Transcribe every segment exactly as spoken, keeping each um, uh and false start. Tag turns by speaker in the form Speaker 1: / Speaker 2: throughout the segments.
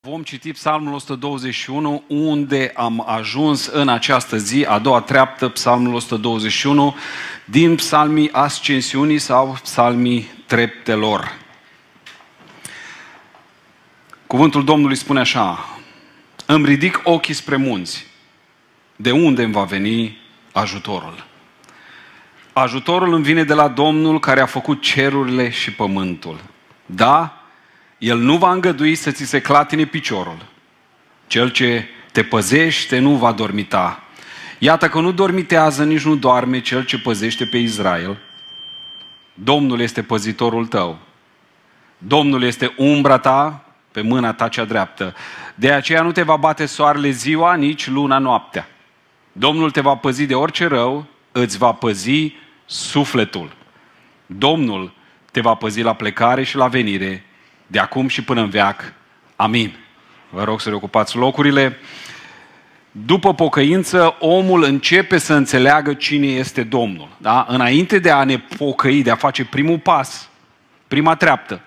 Speaker 1: Vom citi Psalmul o sută douăzeci și unu, unde am ajuns în această zi, a doua treaptă, Psalmul o sută douăzeci și unu, din Psalmii Ascensiunii sau Psalmii Treptelor. Cuvântul Domnului spune așa: îmi ridic ochii spre munți, de unde îmi va veni ajutorul? Ajutorul îmi vine de la Domnul care a făcut cerurile și pământul. Da, El nu va îngădui să ți se clatine piciorul. Cel ce te păzește nu va dormita. Iată că nu dormitează, nici nu doarme cel ce păzește pe Israel. Domnul este păzitorul tău. Domnul este umbra ta pe mâna ta cea dreaptă. De aceea nu te va bate soarele ziua, nici luna noaptea. Domnul te va păzi de orice rău, îți va păzi sufletul. Domnul te va păzi la plecare și la venire, de acum și până în veac. Amin. Vă rog să reocupați locurile. După pocăință, omul începe să înțeleagă cine este Domnul. Da? Înainte de a ne pocăi, de a face primul pas, prima treaptă,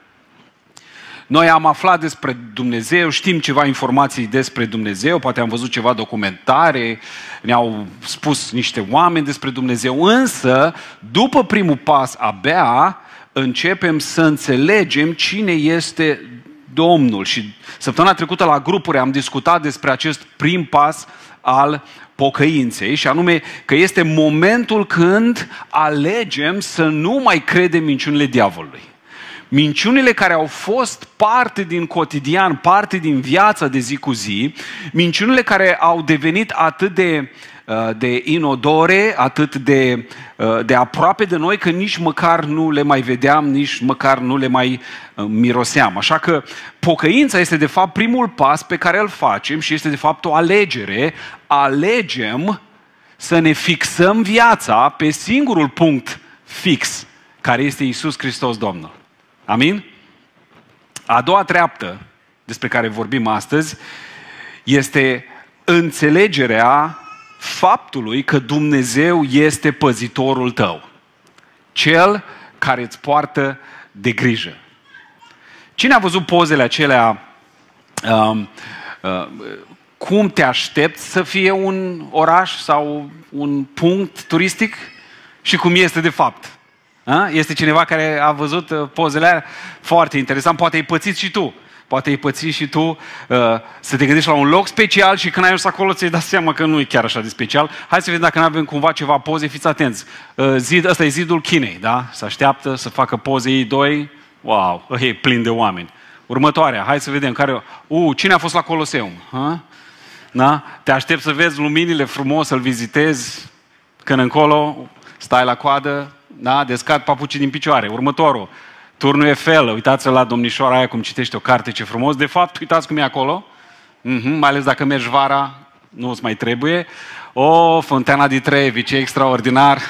Speaker 1: noi am aflat despre Dumnezeu, știm ceva informații despre Dumnezeu, poate am văzut ceva documentare, ne-au spus niște oameni despre Dumnezeu, însă, după primul pas, abia începem să înțelegem cine este Domnul. Și săptămâna trecută la grupuri am discutat despre acest prim pas al pocăinței, și anume că este momentul când alegem să nu mai credem minciunile diavolului. Minciunile care au fost parte din cotidian, parte din viața de zi cu zi, minciunile care au devenit atât de, de inodore, atât de, de aproape de noi, că nici măcar nu le mai vedeam, nici măcar nu le mai miroseam. Așa că pocăința este de fapt primul pas pe care îl facem și este de fapt o alegere. Alegem să ne fixăm viața pe singurul punct fix, care este Iisus Hristos Domnul. Amin? A doua treaptă despre care vorbim astăzi este înțelegerea faptului că Dumnezeu este păzitorul tău. Cel care îți poartă de grijă. Cine a văzut pozele acelea? Uh, uh, cum te aștepți să fie un oraș sau un punct turistic și cum este de fapt? Este cineva care a văzut pozele alea? Foarte interesant. Poate ai pățit și tu. Poate ai pățit și tu uh, să te gândești la un loc special și când ai ajuns acolo ți-ai dat seama că nu e chiar așa de special. Hai să vedem dacă nu avem cumva ceva poze. Fiți atenți. Uh, zid, ăsta e zidul Chinei, da? Se așteaptă să facă poze ei doi. Wow, e plin de oameni. Următoarea, hai să vedem care... Uh, cine a fost la Coloseum? Ha? Da? Te aștept să vezi luminile frumos, să-l vizitezi. Când încolo stai la coadă, da? Descad papucii din picioare. Următorul, Turnul Eiffel. Uitați-vă la domnișoara aia cum citește o carte, ce frumos. De fapt, uitați cum e acolo. Mm-hmm, mai ales dacă mergi vara, nu îți mai trebuie. O, Fontana di Trevi, ce extraordinar.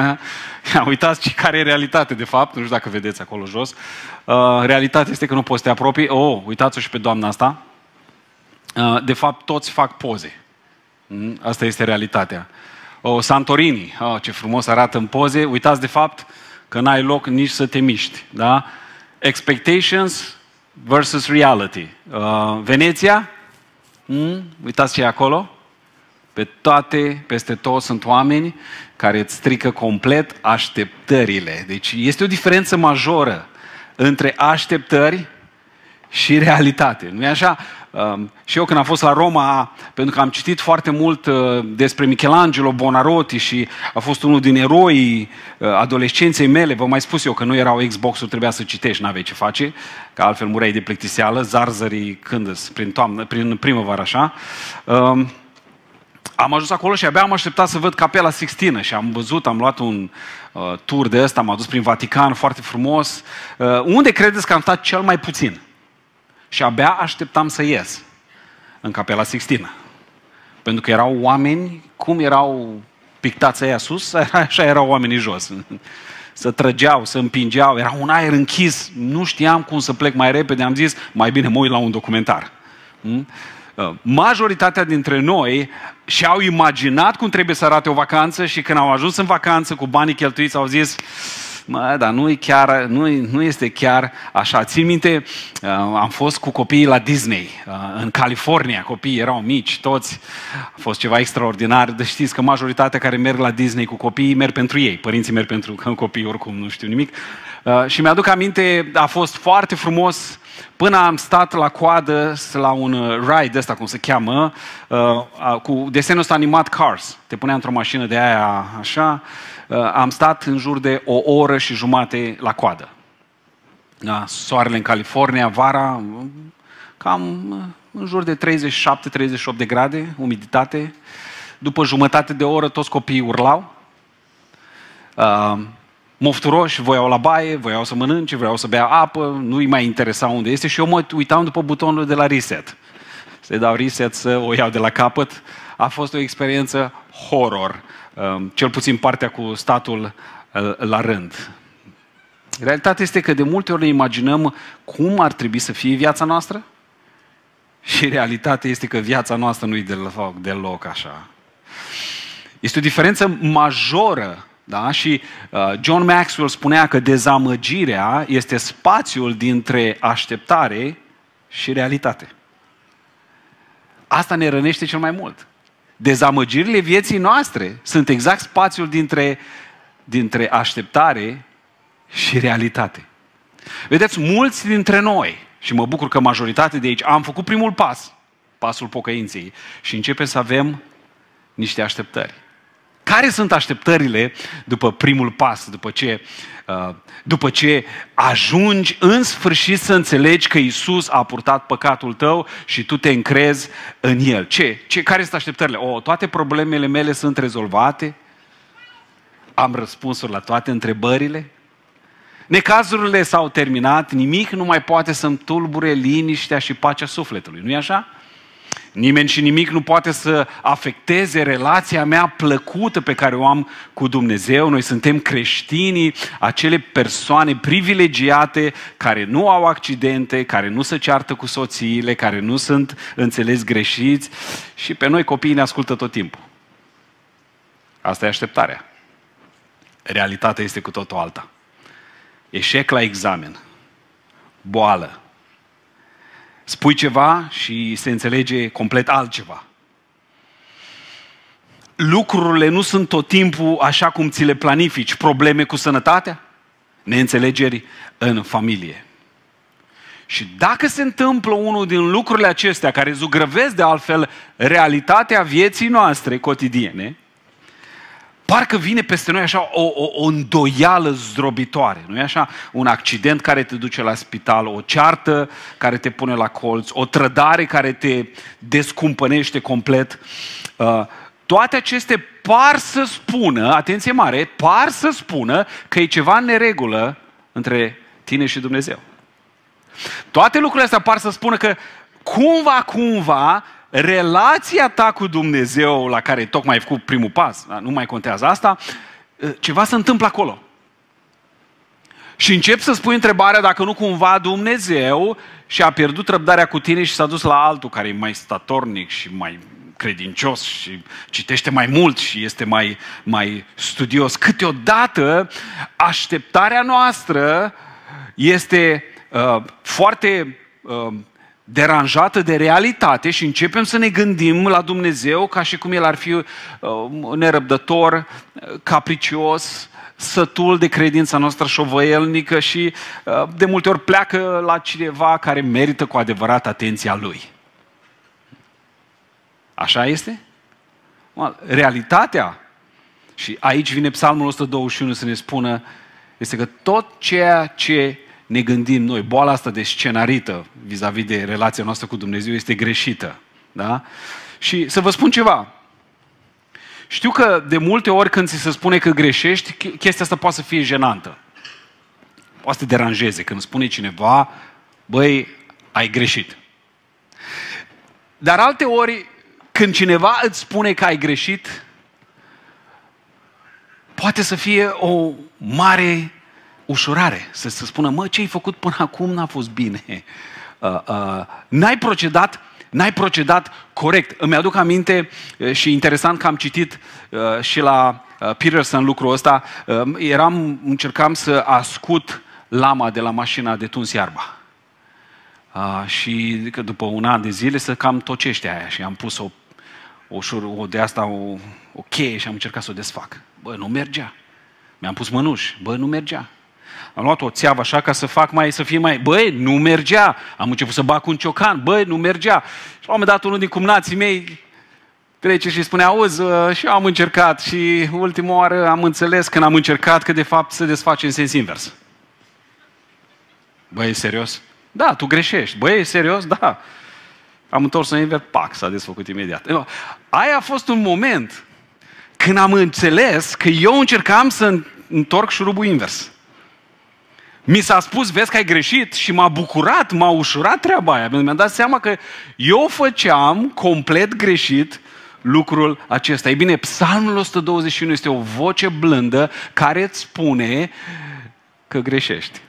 Speaker 1: Uitați care e realitate, de fapt. Nu știu dacă vedeți acolo jos. Uh, realitatea este că nu poți să te apropii. Oh, uitați-o și pe doamna asta. Uh, de fapt, toți fac poze. Mm, asta este realitatea. O, Santorini, oh, ce frumos arată în poze. Uitați de fapt că n-ai loc nici să te miști. Da? Expectations versus reality. Uh, Veneția, mm, uitați ce e acolo. Pe toate, peste tot sunt oameni care îți strică complet așteptările. Deci este o diferență majoră între așteptări și realitate. Nu e așa? Uh, și eu când am fost la Roma, pentru că am citit foarte mult uh, despre Michelangelo Buonarroti și a fost unul din eroii uh, adolescenței mele, vă mai spus eu că nu erau Xbox-uri, trebuia să citești, n-aveai ce face, că altfel mureai de plictiseală, zarzării când prin toamnă, prin primăvară așa. Uh, am ajuns acolo și abia am așteptat să văd Capela Sixtină și am văzut, am luat un uh, tur de ăsta, m-am dus prin Vatican, foarte frumos. Uh, unde credeți că am stat cel mai puțin? Și abia așteptam să ies în Capela Sixtină. Pentru că erau oameni, cum erau pictați aia sus, așa erau oamenii jos. Să trăgeau, să împingeau, era un aer închis, nu știam cum să plec mai repede, am zis, mai bine mă uit la un documentar. Majoritatea dintre noi și-au imaginat cum trebuie să arate o vacanță și când au ajuns în vacanță cu banii cheltuiți au zis, Mă, dar nu, chiar, nu, nu este chiar așa. Țin minte, am fost cu copiii la Disney, în California, copiii erau mici, toți, a fost ceva extraordinar. Deci știți că majoritatea care merg la Disney cu copiii merg pentru ei, părinții merg pentru copii, oricum nu știu nimic. Și mi-aduc aminte, a fost foarte frumos până am stat la coadă la un ride ăsta, cum se cheamă, cu desenul ăsta animat Cars. Te punea într-o mașină de aia așa. Am stat în jur de o oră și jumate la coadă. Da, soarele în California, vara, cam în jur de treizeci și șapte treizeci și opt de grade, umiditate. După jumătate de oră toți copiii urlau. Uh, mofturoși, voiau la baie, voiau să mănânce, voiau să bea apă, nu-i mai interesa unde este și eu mă uitam după butonul de la reset. Să dau reset, să o iau de la capăt. A fost o experiență horror. Cel puțin partea cu statul la rând. Realitatea este că de multe ori ne imaginăm cum ar trebui să fie viața noastră și realitatea este că viața noastră nu e deloc, deloc așa. Este o diferență majoră, da? Și uh, John Maxwell spunea că dezamăgirea este spațiul dintre așteptare și realitate. Asta ne rănește cel mai mult. Dezamăgirile vieții noastre sunt exact spațiul dintre, dintre așteptare și realitate. Vedeți, mulți dintre noi, și mă bucur că majoritatea de aici, am făcut primul pas, pasul pocăinței, și începem să avem niște așteptări. Care sunt așteptările după primul pas, după ce, uh, după ce ajungi în sfârșit să înțelegi că Iisus a purtat păcatul tău și tu te încrezi în El? Ce? Ce? Care sunt așteptările? O, toate problemele mele sunt rezolvate? Am răspunsuri la toate întrebările? Necazurile s-au terminat, nimic nu mai poate să-mi tulbure liniștea și pacea sufletului, nu-i așa? Nimeni și nimic nu poate să afecteze relația mea plăcută pe care o am cu Dumnezeu. Noi suntem creștinii, acele persoane privilegiate care nu au accidente, care nu se ceartă cu soțiile, care nu sunt înțeles greșiți și pe noi copiii ne ascultă tot timpul. Asta e așteptarea. Realitatea este cu totul alta. Eșec la examen, boală. Spui ceva și se înțelege complet altceva. Lucrurile nu sunt tot timpul așa cum ți le planifici. Probleme cu sănătatea, neînțelegeri în familie. Și dacă se întâmplă unul din lucrurile acestea care zugrăvesc de altfel realitatea vieții noastre cotidiene, parcă vine peste noi așa o, o, o îndoială zdrobitoare. Nu e așa? Un accident care te duce la spital, o ceartă care te pune la colț, o trădare care te descumpănește complet. Uh, toate acestea par să spună, atenție mare, par să spună că e ceva în neregulă între tine și Dumnezeu. Toate lucrurile astea par să spună că cumva, cumva, relația ta cu Dumnezeu la care tocmai ai făcut primul pas, nu mai contează asta, ceva se întâmplă acolo. Și încep să spui întrebarea dacă nu cumva Dumnezeu și-a pierdut răbdarea cu tine și s-a dus la altul care e mai statornic și mai credincios și citește mai mult și este mai, mai studios. Câteodată așteptarea noastră este uh, foarte uh, deranjată de realitate și începem să ne gândim la Dumnezeu ca și cum El ar fi uh, nerăbdător, capricios, sătul de credința noastră șovăielnică și uh, de multe ori pleacă la cineva care merită cu adevărat atenția Lui. Așa este? Realitatea, și aici vine Psalmul o sută douăzeci și unu să ne spună, este că tot ceea ce ne gândim noi, boala asta de scenarită vis-a-vis de relația noastră cu Dumnezeu este greșită. Da? Și să vă spun ceva. Știu că de multe ori când ți se spune că greșești, chestia asta poate să fie jenantă. Poate să te deranjeze când spune cineva, băi, ai greșit. Dar alte ori, când cineva îți spune că ai greșit, poate să fie o mare ușurare. Să se spună, mă, ce ai făcut până acum n-a fost bine. Uh, uh, n-ai procedat, n-ai procedat corect. Îmi aduc aminte și interesant că am citit uh, și la Peterson lucrul ăsta. Eram, încercam să ascut lama de la mașina de tuns iarba. Uh, și că după un an de zile să cam tocește aia și am pus o, o, o de asta o, o cheie și am încercat să o desfac. Bă, nu mergea. Mi-am pus mănuși. Bă, nu mergea. Am luat o țeavă așa ca să fac mai, să fie mai... Băi, nu mergea. Am început să bag cu un ciocan. Băi, nu mergea. Și la un moment dat unul din cumnații mei trece și spune, auzi, uh, și eu am încercat și ultima oară am înțeles când am încercat că de fapt se desface în sens invers. Băi, serios? Da, tu greșești. Băi, serios? Da. Am întors în invers, pac, s-a desfăcut imediat. Aia a fost un moment când am înțeles că eu încercam să întorc șurubul invers. Mi s-a spus, vezi că ai greșit și m-a bucurat, m-a ușurat treaba aia. Mi-am dat seama că eu făceam complet greșit lucrul acesta. Ei bine, Psalmul o sută douăzeci și unu este o voce blândă care îți spune că greșești.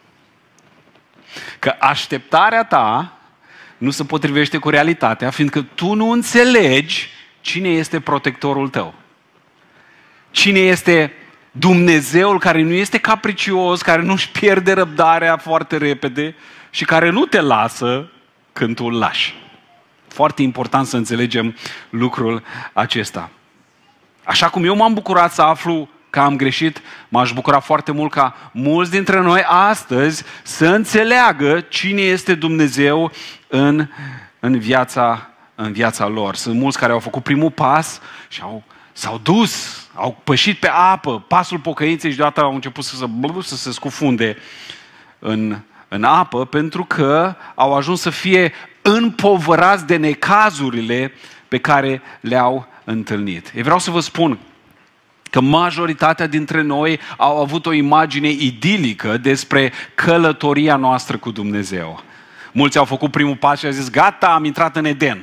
Speaker 1: Că așteptarea ta nu se potrivește cu realitatea, fiindcă tu nu înțelegi cine este protectorul tău. Cine este Dumnezeul care nu este capricios, care nu-și pierde răbdarea foarte repede și care nu te lasă când tu îl lași. Foarte important să înțelegem lucrul acesta. Așa cum eu m-am bucurat să aflu că am greșit, m-aș bucura foarte mult ca mulți dintre noi astăzi să înțeleagă cine este Dumnezeu în, în, viața, în viața lor. Sunt mulți care au făcut primul pas și au, s-au dus, au pășit pe apă, pasul pocăinței și deodată au început să se, să se scufunde în, în apă pentru că au ajuns să fie împovărați de necazurile pe care le-au întâlnit. Eu vreau să vă spun că majoritatea dintre noi au avut o imagine idilică despre călătoria noastră cu Dumnezeu. Mulți au făcut primul pas și au zis, gata, am intrat în Eden.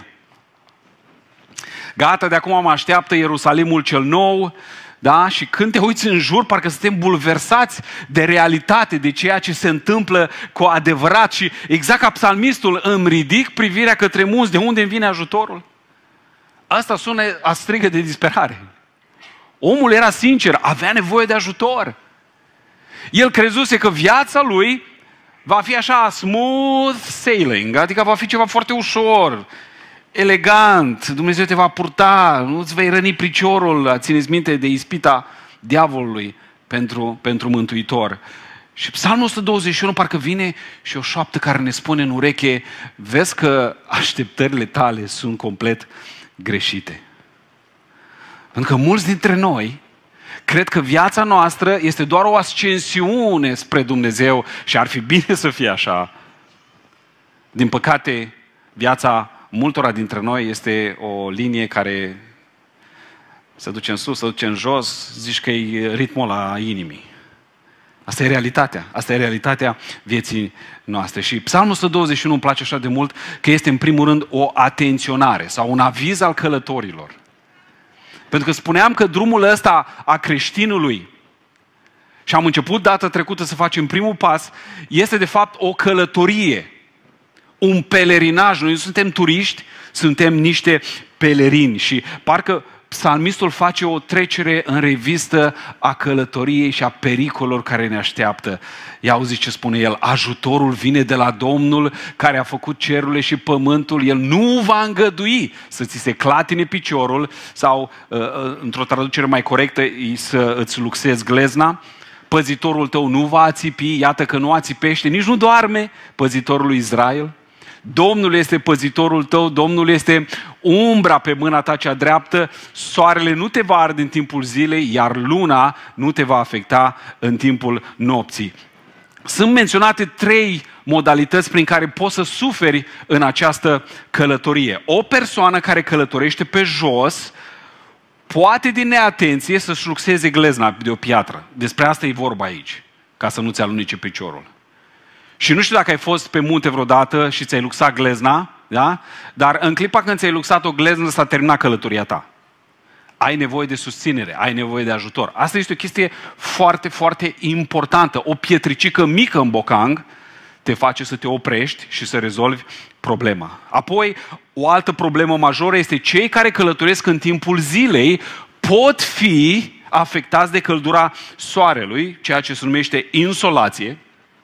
Speaker 1: Gata, de acum mă așteaptă Ierusalimul cel nou. Da? Și când te uiți în jur, parcă suntem bulversați de realitate, de ceea ce se întâmplă cu adevărat. Și exact ca psalmistul, îmi ridic privirea către munți, de unde îmi vine ajutorul? Asta sună a strigă de disperare. Omul era sincer, avea nevoie de ajutor. El crezuse că viața lui va fi așa smooth sailing, adică va fi ceva foarte ușor, elegant, Dumnezeu te va purta, nu îți vei răni piciorul, țineți minte de ispita diavolului pentru, pentru Mântuitor. Și Psalmul o sută douăzeci și unu parcă vine și o șoaptă care ne spune în ureche, vezi că așteptările tale sunt complet greșite. Pentru că mulți dintre noi cred că viața noastră este doar o ascensiune spre Dumnezeu și ar fi bine să fie așa. Din păcate, viața multora dintre noi este o linie care se duce în sus, se duce în jos, zici că e ritmul la inimii. Asta e realitatea. Asta e realitatea vieții noastre. Și Psalmul o sută douăzeci și unu îmi place așa de mult că este în primul rând o atenționare sau un aviz al călătorilor. Pentru că spuneam că drumul ăsta a creștinului, și am început data trecută să facem primul pas, este de fapt o călătorie, un pelerinaj. Noi nu suntem turiști, suntem niște pelerini. Și parcă psalmistul face o trecere în revistă a călătoriei și a pericolelor care ne așteaptă. Ia auziți ce spune el, ajutorul vine de la Domnul care a făcut cerurile și pământul, el nu va îngădui să ți se clatine piciorul sau, într-o traducere mai corectă, să îți luxezi glezna. Păzitorul tău nu va ațipi, iată că nu ațipește, nici nu doarme, păzitorul lui Israel. Domnul este păzitorul tău, Domnul este umbra pe mâna ta cea dreaptă, soarele nu te va arde în timpul zilei, iar luna nu te va afecta în timpul nopții. Sunt menționate trei modalități prin care poți să suferi în această călătorie. O persoană care călătorește pe jos poate din neatenție să-și luxeze glezna de o piatră. Despre asta e vorba aici, ca să nu ți alunece piciorul. Și nu știu dacă ai fost pe munte vreodată și ți-ai luxat glezna, da? Dar în clipa când ți-ai luxat o gleznă s-a terminat călătoria ta. Ai nevoie de susținere, ai nevoie de ajutor. Asta este o chestie foarte, foarte importantă. O pietricică mică în bocang te face să te oprești și să rezolvi problema. Apoi, o altă problemă majoră este cei care călătoresc în timpul zilei pot fi afectați de căldura soarelui, ceea ce se numește insolație.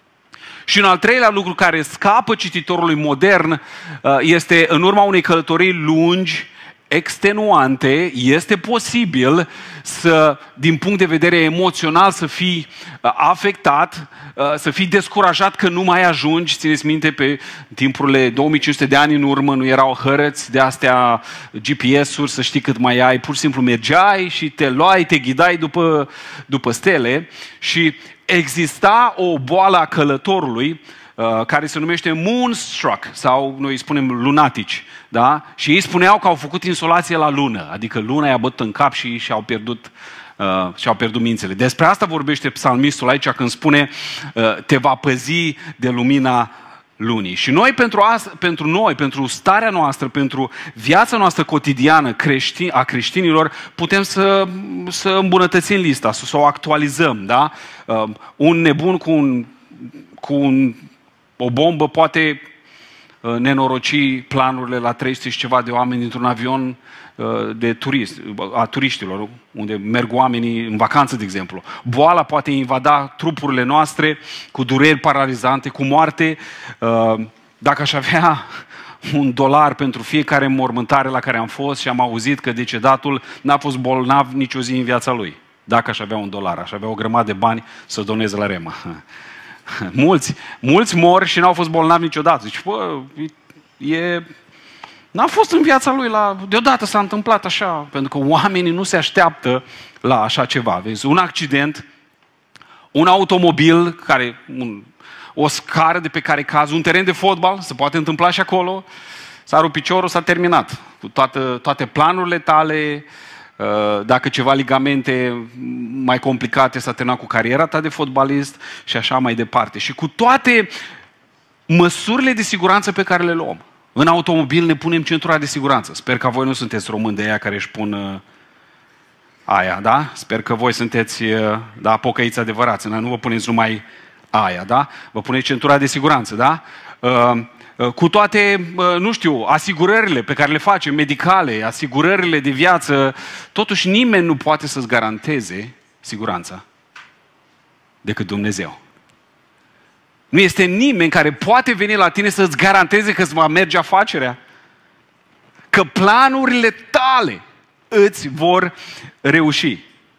Speaker 1: Și un al treilea lucru care scapă cititorului modern este în urma unei călătorii lungi, extenuante, este posibil să, din punct de vedere emoțional, să fii afectat, să fii descurajat că nu mai ajungi. Țineți minte, pe timpurile două mii cinci sute de ani în urmă nu erau hărăți de astea G P S-uri, să știi cât mai ai, pur și simplu mergeai și te luai, te ghidai după, după stele și exista o boală a călătorului care se numește moonstruck sau noi îi spunem lunatici, da? Și ei spuneau că au făcut insolație la lună, adică luna i-a bătut în cap și și-au pierdut uh, și-au pierdut mințele. Despre asta vorbește psalmistul aici când spune uh, te va păzi de lumina lunii. Și noi pentru, asta, pentru noi, pentru starea noastră, pentru viața noastră cotidiană creștin, a creștinilor, putem să, să îmbunătățim lista, să, să o actualizăm, da? Uh, un nebun cu un, cu un o bombă poate uh, nenoroci planurile la trei sute și ceva de oameni dintr-un avion uh, de turist, a turiștilor, unde merg oamenii în vacanță, de exemplu. Boala poate invada trupurile noastre cu dureri paralizante, cu moarte. Uh, dacă aș avea un dolar pentru fiecare mormântare la care am fost și am auzit că decedatul n-a fost bolnav nicio zi în viața lui. Dacă aș avea un dolar, aș avea o grămadă de bani să donez la Rema. Mulți, mulți mor și n-au fost bolnavi niciodată. Zici, bă, e... n-a fost în viața lui, la... deodată s-a întâmplat așa, pentru că oamenii nu se așteaptă la așa ceva. Vezi, un accident, un automobil, care, un... o scară de pe care cazi, un teren de fotbal, se poate întâmpla și acolo, s-a rupt piciorul, s-a terminat. Cu toată, toate planurile tale, dacă ceva ligamente mai complicate, s-a terminat cu cariera ta de fotbalist și așa mai departe. Și cu toate măsurile de siguranță pe care le luăm. În automobil ne punem centura de siguranță. Sper că voi nu sunteți români de aia care își pun aia, da? Sper că voi sunteți, da, pocăiți adevărați. Nu vă puneți numai aia, da? Vă puneți centura de siguranță, da? Cu toate, nu știu, asigurările pe care le facem, medicale, asigurările de viață, totuși nimeni nu poate să-ți garanteze siguranța decât Dumnezeu. Nu este nimeni care poate veni la tine să-ți garanteze că îți va merge afacerea, că planurile tale îți vor reuși.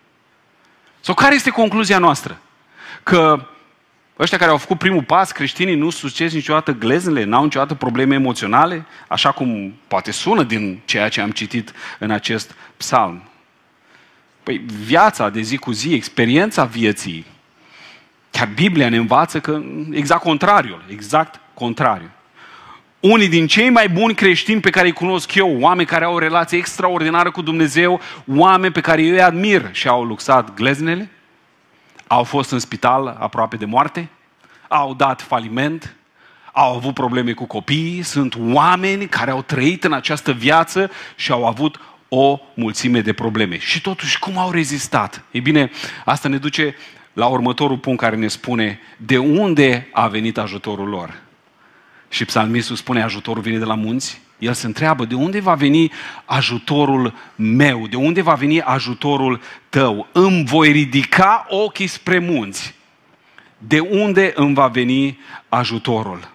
Speaker 1: Sau care este concluzia noastră? Că ăștia care au făcut primul pas, creștinii, nu succes niciodată gleznele, n-au niciodată probleme emoționale, așa cum poate sună din ceea ce am citit în acest psalm. Păi viața de zi cu zi, experiența vieții, chiar Biblia ne învață că exact contrariul, exact contrariul. Unii din cei mai buni creștini pe care îi cunosc eu, oameni care au o relație extraordinară cu Dumnezeu, oameni pe care eu îi admir și au luxat gleznele, au fost în spital aproape de moarte, au dat faliment, au avut probleme cu copiii, sunt oameni care au trăit în această viață și au avut o mulțime de probleme. Și totuși, cum au rezistat? Ei bine, asta ne duce la următorul punct care ne spune de unde a venit ajutorul lor. Și psalmistul spune, ajutorul vine de la munți. El se întreabă, de unde va veni ajutorul meu? De unde va veni ajutorul tău? Îmi voi ridica ochii spre munți. De unde îmi va veni ajutorul?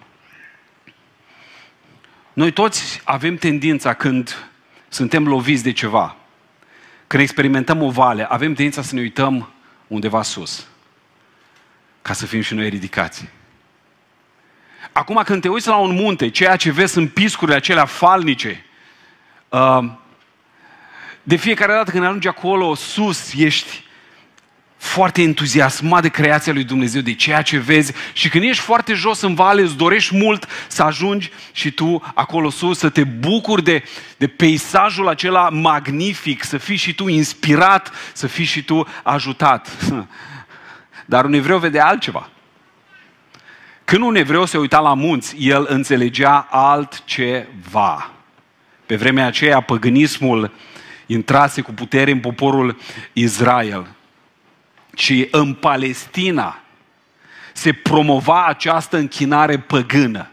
Speaker 1: Noi toți avem tendința când suntem loviți de ceva, când experimentăm o vale, avem tendința să ne uităm undeva sus, ca să fim și noi ridicați. Acum când te uiți la un munte, ceea ce vezi sunt piscurile acelea falnice, de fiecare dată când ajungi acolo sus, ești foarte entuziasmat de creația lui Dumnezeu, de ceea ce vezi, și când ești foarte jos în vale, îți dorești mult să ajungi și tu acolo sus, să te bucuri de, de peisajul acela magnific, să fii și tu inspirat, să fii și tu ajutat. Dar un evreu vede altceva. Când un evreu se uita la munți, el înțelegea altceva. Pe vremea aceea, păgânismul intrase cu putere în poporul Israel. Și în Palestina se promova această închinare păgână.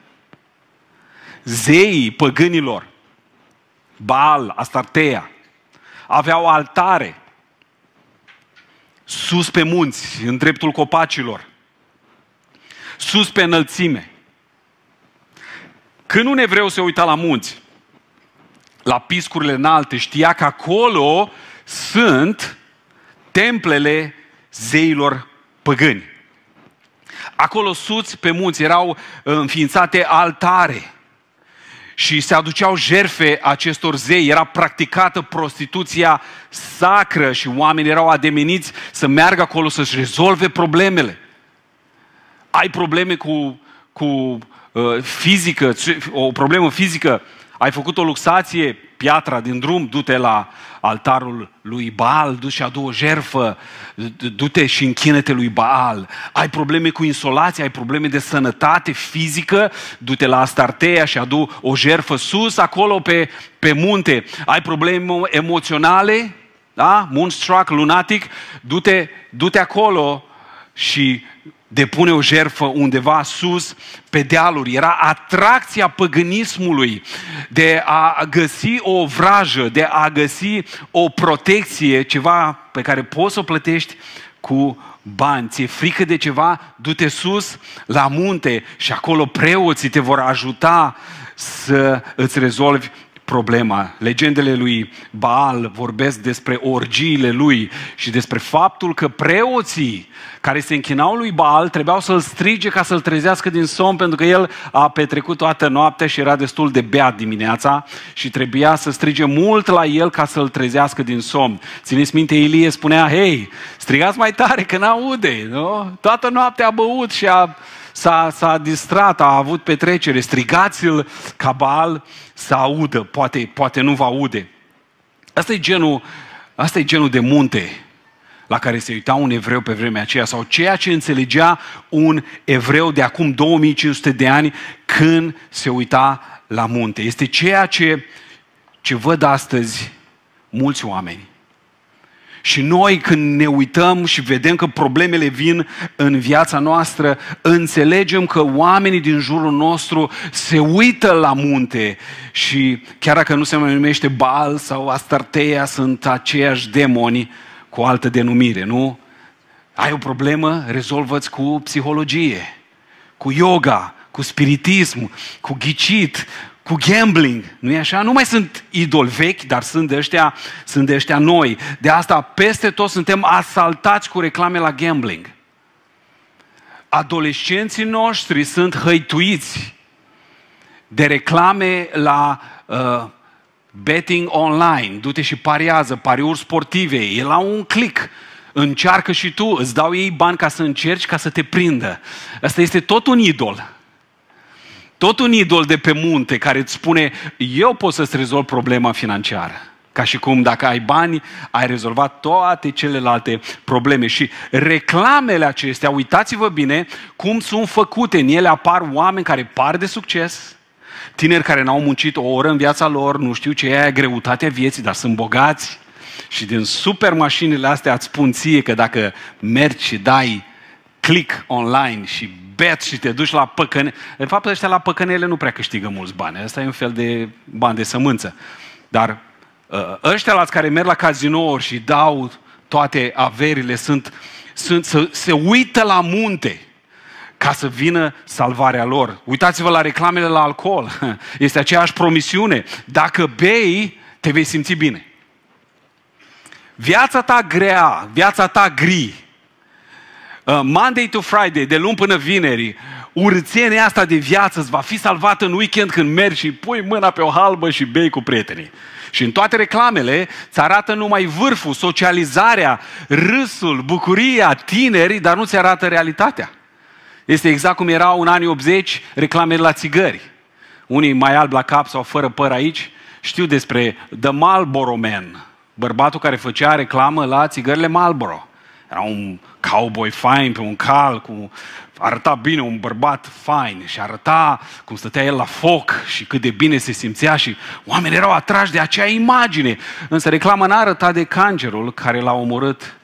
Speaker 1: Zeii păgânilor, Baal, Astartea, aveau altare sus pe munți, în dreptul copacilor, sus pe înălțime. Când un evreu se uita la munți, la piscurile înalte, știa că acolo sunt templele zeilor păgâni. Acolo sus pe munți erau înființate altare și se aduceau jertfe acestor zei. Era practicată prostituția sacră și oamenii erau ademeniți să meargă acolo să-și rezolve problemele. Ai probleme cu, cu uh, fizică, o problemă fizică, ai făcut o luxație, piatra din drum, du-te la altarul lui Baal, du-te și adu o jertfă, du-te și închină-te lui Baal. Ai probleme cu insolație, ai probleme de sănătate fizică, du-te la Astartea și adu o jertfă sus, acolo pe, pe munte. Ai probleme emoționale, da? Moonstruck, lunatic, du-te, du-te acolo și depune o jertfă undeva sus pe dealuri. Era atracția păgânismului de a găsi o vrajă, de a găsi o protecție, ceva pe care poți să o plătești cu bani. Ți-e frică de ceva? Du-te sus la munte și acolo preoții te vor ajuta să îți rezolvi problema. Legendele lui Baal vorbesc despre orgiile lui și despre faptul că preoții care se închinau lui Baal trebuiau să-l strige ca să-l trezească din somn, pentru că el a petrecut toată noaptea și era destul de beat dimineața și trebuia să strige mult la el ca să-l trezească din somn. Țineți minte, Ilie spunea, hei, strigați mai tare că n-aude, nu? Toată noaptea a băut și a S-a, s-a distrat, a avut petrecere, strigați-l ca Baal să audă, poate, poate nu va aude. Asta e genul, asta e genul de munte la care se uita un evreu pe vremea aceea, sau ceea ce înțelegea un evreu de acum două mii cinci sute de ani când se uita la munte. Este ceea ce, ce văd astăzi mulți oameni. Și noi când ne uităm și vedem că problemele vin în viața noastră, înțelegem că oamenii din jurul nostru se uită la munte și chiar dacă nu se mai numește Baal sau Astartea, sunt aceiași demoni cu altă denumire, nu? Ai o problemă? Rezolvă-ți cu psihologie, cu yoga, cu spiritism, cu ghicit, cu gambling, nu-i așa? Nu mai sunt idoli vechi, dar sunt de ăștia, sunt de ăștia noi. De asta peste tot suntem asaltați cu reclame la gambling. Adolescenții noștri sunt hăituiți de reclame la uh, betting online. Du-te și pariază, pariuri sportive. E la un click. Încearcă și tu, îți dau ei bani ca să încerci, ca să te prindă. Asta este tot un idol. Tot un idol de pe munte care îți spune, eu pot să-ți rezolv problema financiară. Ca și cum dacă ai bani, ai rezolvat toate celelalte probleme. Și reclamele acestea, uitați-vă bine cum sunt făcute. În ele apar oameni care par de succes, tineri care n-au muncit o oră în viața lor, nu știu ce e aia, greutatea vieții, dar sunt bogați. Și din super mașinile astea îți spun ție că dacă mergi și dai click online și bet și te duci la păcăne. De fapt, ăștia la păcănele nu prea câștigă mulți bani. Asta e un fel de bani de sămânță. Dar ăștia la care merg la cazinouri și dau toate averile sunt, sunt, se, se uită la munte ca să vină salvarea lor. Uitați-vă la reclamele la alcool. Este aceeași promisiune. Dacă bei, te vei simți bine. Viața ta grea, viața ta gri, Uh, Monday to Friday, de luni până vineri, urățenia asta de viață îți va fi salvată în weekend când mergi și pui mâna pe o halbă și bei cu prietenii. Și în toate reclamele îți arată numai vârful, socializarea, râsul, bucuria, tinerii, dar nu ți arată realitatea. Este exact cum erau în anii optzeci reclamele la țigări. Unii mai albi la cap sau fără păr aici știu despre The Marlboro Man, bărbatul care făcea reclamă la țigările Marlboro. Era un cowboy fain pe un cal, cu... arăta bine, un bărbat fain și arăta cum stătea el la foc și cât de bine se simțea și oamenii erau atrași de acea imagine. Însă reclama n-a arătat de cancerul care l-a omorât,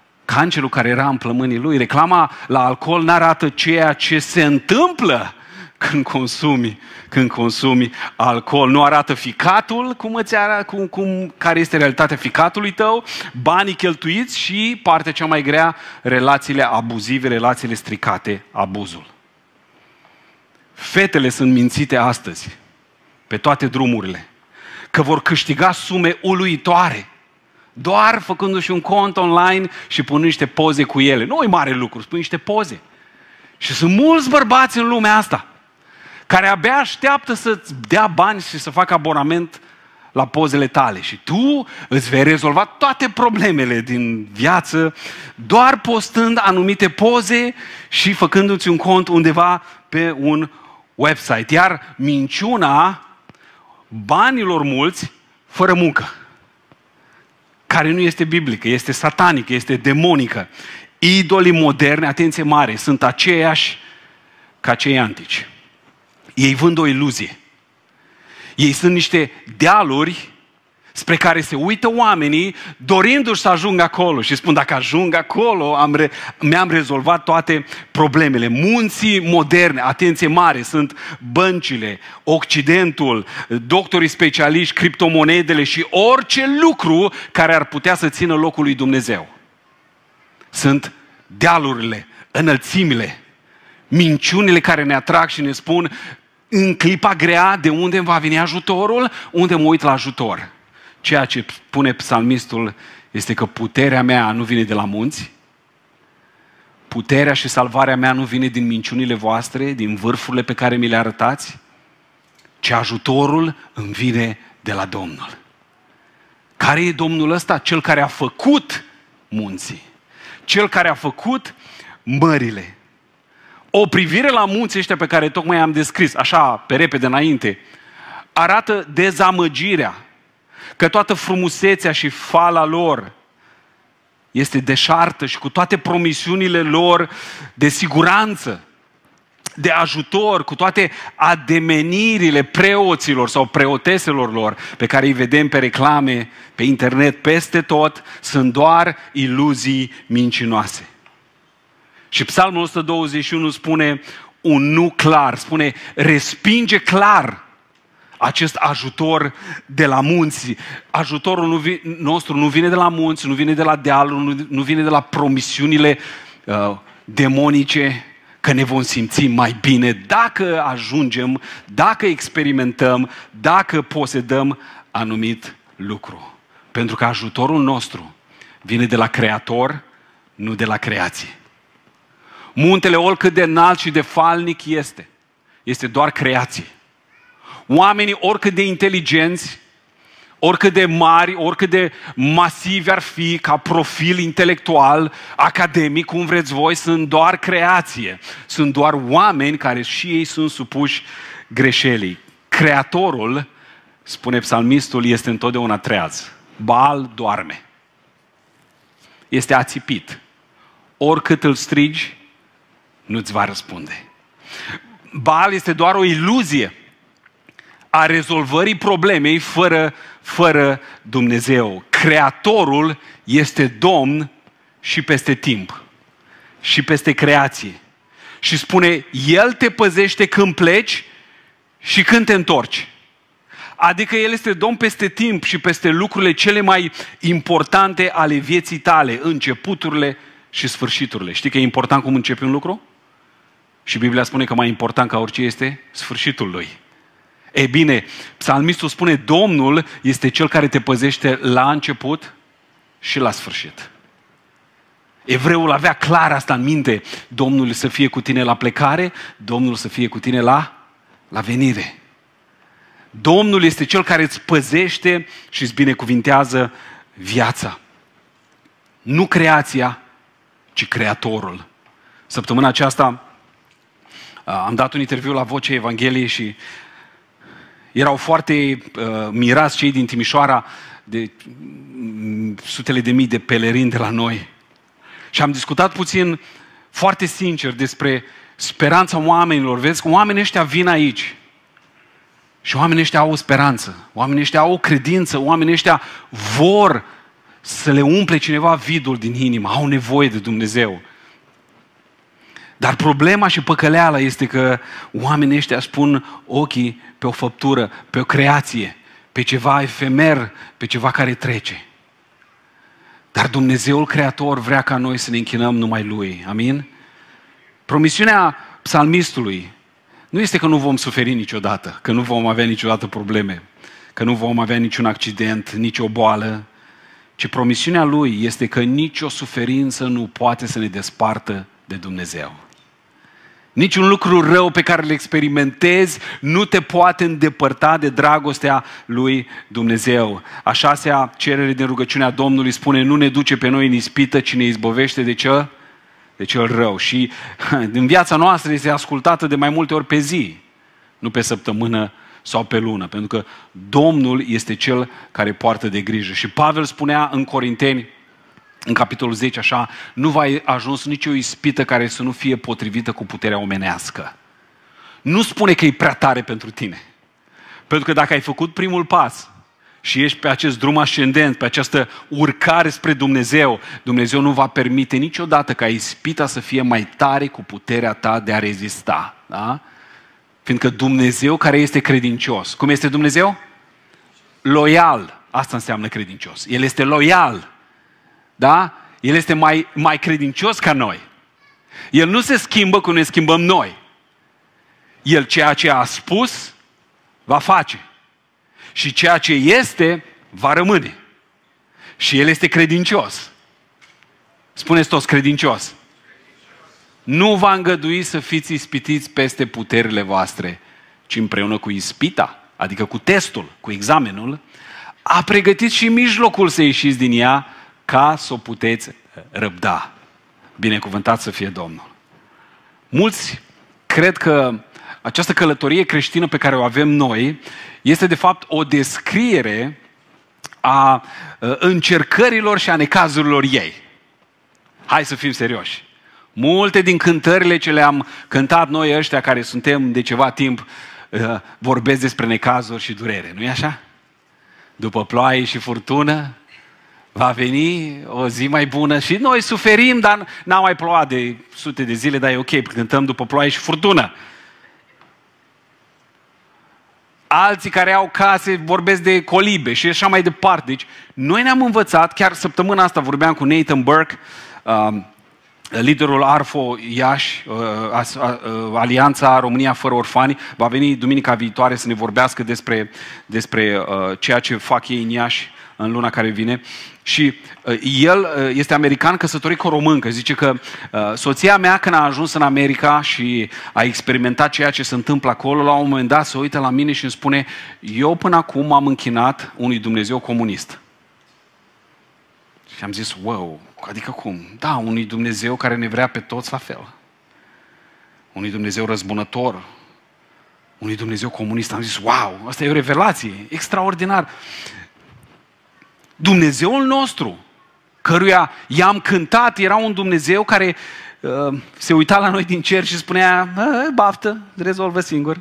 Speaker 1: cancerul care era în plămânii lui. Reclama la alcool n-arată ceea ce se întâmplă când consumi, când consumi alcool. Nu arată ficatul, cum îți arată, cum, cum, care este realitatea ficatului tău, banii cheltuiți și, partea cea mai grea, relațiile abuzive, relațiile stricate, abuzul. Fetele sunt mințite astăzi, pe toate drumurile, că vor câștiga sume uluitoare, doar făcându-și un cont online și punând niște poze cu ele. Nu e mare lucru, spui niște poze. Și sunt mulți bărbați în lumea asta care abia așteaptă să-ți dea bani și să facă abonament la pozele tale. Și tu îți vei rezolva toate problemele din viață doar postând anumite poze și făcându-ți un cont undeva pe un website. Iar minciuna banilor mulți fără muncă, care nu este biblică, este satanică, este demonică. Idolii moderni, atenție mare, sunt aceiași ca cei antici. Ei vând o iluzie. Ei sunt niște dealuri spre care se uită oamenii dorindu-și să ajungă acolo și spun, dacă ajung acolo, am re- mi-am rezolvat toate problemele. Munții moderne, atenție mare, sunt băncile, Occidentul, doctorii specialiști, criptomonedele și orice lucru care ar putea să țină locul lui Dumnezeu. Sunt dealurile, înălțimile, minciunile care ne atrag și ne spun, în clipa grea, de unde îmi va veni ajutorul, unde mă uit la ajutor. Ceea ce spune psalmistul este că puterea mea nu vine de la munți, puterea și salvarea mea nu vine din minciunile voastre, din vârfurile pe care mi le arătați, ci ajutorul îmi vine de la Domnul. Care e Domnul ăsta? Cel care a făcut munții, cel care a făcut mările. O privire la munții ăștia pe care tocmai am descris, așa, pe repede înainte, arată dezamăgirea, că toată frumusețea și fala lor este deșartă și cu toate promisiunile lor de siguranță, de ajutor, cu toate ademenirile preoților sau preoteselor lor pe care îi vedem pe reclame, pe internet, peste tot, sunt doar iluzii mincinoase. Și Psalmul o sută douăzeci și unu spune un nu clar, spune respinge clar acest ajutor de la munți. Ajutorul nu vi- nostru nu vine de la munți, nu vine de la dealuri, nu, nu vine de la promisiunile uh, demonice, că ne vom simți mai bine dacă ajungem, dacă experimentăm, dacă posedăm anumit lucru. Pentru că ajutorul nostru vine de la Creator, nu de la creație. Muntele, oricât de înalt și de falnic este, este doar creație. Oamenii, oricât de inteligenți, oricât de mari, oricât de masivi ar fi ca profil intelectual, academic, cum vreți voi, sunt doar creație. Sunt doar oameni care și ei sunt supuși greșelii. Creatorul, spune psalmistul, este întotdeauna treaz. Baal doarme. Este ațipit. Oricât îl strigi, nu-ți va răspunde. Baal este doar o iluzie a rezolvării problemei fără, fără Dumnezeu. Creatorul este Domn și peste timp și peste creație. Și spune, El te păzește când pleci și când te întorci. Adică El este Domn peste timp și peste lucrurile cele mai importante ale vieții tale, începuturile și sfârșiturile. Știi că e important cum începi un lucru? Și Biblia spune că mai important ca orice este sfârșitul lui. E bine, psalmistul spune, Domnul este Cel care te păzește la început și la sfârșit. Evreul avea clar asta în minte. Domnul să fie cu tine la plecare, Domnul să fie cu tine la, la venire. Domnul este Cel care îți păzește și îți binecuvintează viața. Nu creația, ci Creatorul. Săptămâna aceasta am dat un interviu la Vocea Evangheliei și erau foarte uh, mirați cei din Timișoara de mm, sutele de mii de pelerini de la noi. Și am discutat puțin, foarte sincer, despre speranța oamenilor. Vezi că oamenii ăștia vin aici și oamenii ăștia au o speranță, oamenii ăștia au o credință, oamenii ăștia vor să le umple cineva vidul din inimă, au nevoie de Dumnezeu. Dar problema și păcăleala este că oamenii ăștia spun ochii pe o făptură, pe o creație, pe ceva efemer, pe ceva care trece. Dar Dumnezeul Creator vrea ca noi să ne închinăm numai Lui. Amin? Promisiunea psalmistului nu este că nu vom suferi niciodată, că nu vom avea niciodată probleme, că nu vom avea niciun accident, nicio boală, ci promisiunea lui este că nicio suferință nu poate să ne despartă de Dumnezeu. Niciun lucru rău pe care îl experimentezi nu te poate îndepărta de dragostea lui Dumnezeu. A șasea cerere din rugăciunea Domnului spune: nu ne duce pe noi în ispită, ci ne izbăvește de ce? De cel rău. Și în viața noastră este ascultată de mai multe ori pe zi, nu pe săptămână sau pe lună, pentru că Domnul este Cel care poartă de grijă. Și Pavel spunea în Corinteni, în capitolul zece, așa: nu va ajuns nicio ispită care să nu fie potrivită cu puterea omenească. Nu spune că e prea tare pentru tine. Pentru că dacă ai făcut primul pas și ești pe acest drum ascendent, pe această urcare spre Dumnezeu, Dumnezeu nu va permite niciodată ca ispita să fie mai tare cu puterea ta de a rezista. Da? Fiindcă Dumnezeu care este credincios. Cum este Dumnezeu? Loial. Asta înseamnă credincios. El este loial. Da? El este mai, mai credincios ca noi. El nu se schimbă cum ne schimbăm noi. El ceea ce a spus va face. Și ceea ce este va rămâne. Și El este credincios. Spuneți toți: credincios. Nu va îngădui să fiți ispitiți peste puterile voastre, ci împreună cu ispita, adică cu testul, cu examenul, a pregătit și mijlocul să ieșiți din ea, ca să o puteți răbda. Binecuvântat să fie Domnul. Mulți cred că această călătorie creștină pe care o avem noi este de fapt o descriere a încercărilor și a necazurilor ei. Hai să fim serioși. Multe din cântările ce le-am cântat noi ăștia care suntem de ceva timp vorbesc despre necazuri și durere. Nu-i așa? După ploaie și furtună va veni o zi mai bună și noi suferim, dar n-a mai plouat de sute de zile, dar e ok, cântăm după ploaie și furtună. Alții care au case vorbesc de colibe și așa mai departe. Deci noi ne-am învățat, chiar săptămâna asta vorbeam cu Nathan Burke, uh, liderul Arfo Iași, uh, uh, uh, Alianța România Fără Orfani, va veni duminica viitoare să ne vorbească despre, despre uh, ceea ce fac ei în Iași în luna care vine. Și uh, el uh, este american, căsătorit cu o româncă. Zice că uh, soția mea, când a ajuns în America și a experimentat ceea ce se întâmplă acolo, la un moment dat se uită la mine și îmi spune: eu până acum m-am închinat unui Dumnezeu comunist. Și am zis: wow, adică cum? Da, unui Dumnezeu care ne vrea pe toți la fel. Unui Dumnezeu răzbunător. Unui Dumnezeu comunist. Am zis: wow, asta e o revelație, extraordinar. Dumnezeul nostru, căruia i-am cântat, era un Dumnezeu care uh, se uita la noi din cer și spunea: baftă, rezolvă singur.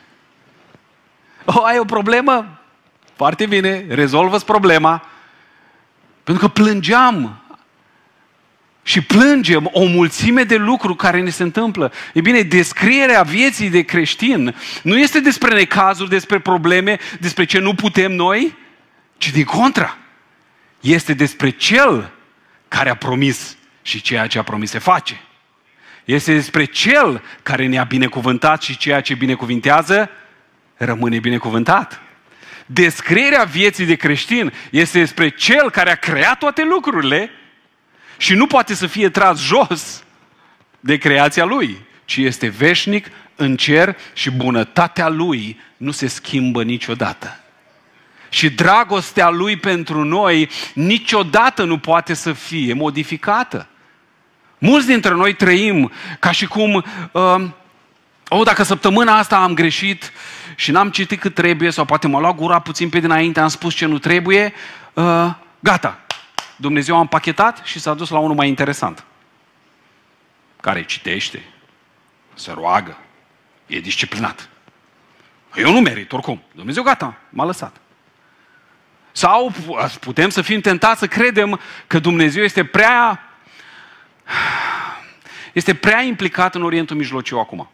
Speaker 1: O, ai o problemă? Foarte bine, rezolvă-ți problema. Pentru că plângeam și plângem o mulțime de lucruri care ne se întâmplă. E bine, descrierea vieții de creștin nu este despre necazuri, despre probleme, despre ce nu putem noi, ci din contra. Este despre Cel care a promis și ceea ce a promis se face. Este despre Cel care ne-a binecuvântat și ceea ce binecuvintează rămâne binecuvântat. Descrierea vieții de creștin este despre Cel care a creat toate lucrurile și nu poate să fie tras jos de creația Lui, ci este veșnic în cer și bunătatea Lui nu se schimbă niciodată. Și dragostea Lui pentru noi niciodată nu poate să fie modificată. Mulți dintre noi trăim ca și cum, uh, oh, dacă săptămâna asta am greșit și n-am citit cât trebuie, sau poate m-a luat gura puțin pe dinainte, am spus ce nu trebuie, uh, gata. Dumnezeu a împachetat și s-a dus la unul mai interesant. Care citește, se roagă, e disciplinat. Eu nu merit oricum. Dumnezeu gata, m-a lăsat. Sau putem să fim tentați să credem că Dumnezeu este prea, este prea implicat în Orientul Mijlociu acum.